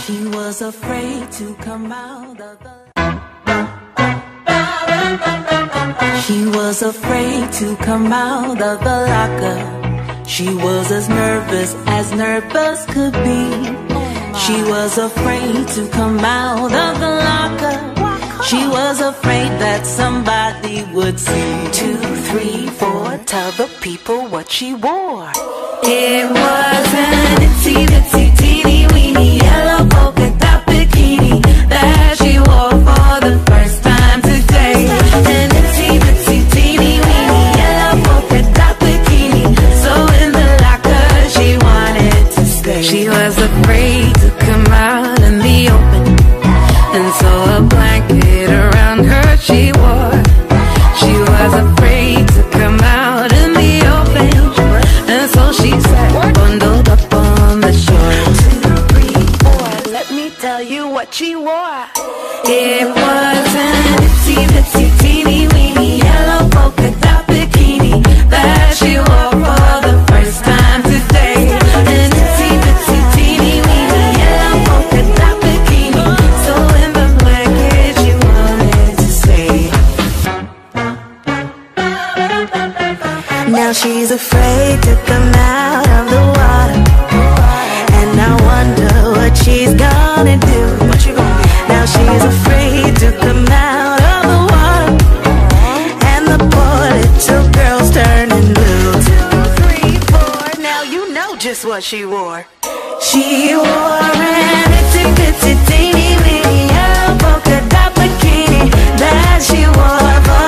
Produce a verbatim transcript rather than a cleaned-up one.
She was afraid to come out of the She was afraid to come out of the locker. She was as nervous as nervous could be. She was afraid to come out of the locker. She was afraid that somebody would see. Two, three, four, tell the people what she wore. It was an itsy bitsy teeny weeny yellow polka dot bikini that she wore for the first time today. An itsy bitsy teeny weeny yellow polka dot bikini, so in the locker she wanted to stay. She was afraid to come out in the open, and so a blanket around her she wore. She was afraid to come out in the open, and so she sat bundled up on the shore. Two, three, four, let me tell you what she wore. It was an itsy bitsy teeny weeny yellow polka dot bikini that she wore for the first time today. An itsy bitsy teeny weeny yellow polka dot bikini, so in the blanket she wanted to stay. Now she's afraid to come out of the water, and I wonder what she's gonna do. What you gonna do? Now she's afraid to come out of the water, and the poor little girl's turning blue. Two, three, four, now you know just what she wore. She wore an itsy bitsy teeny weeny yellow polka dot bikini that she wore for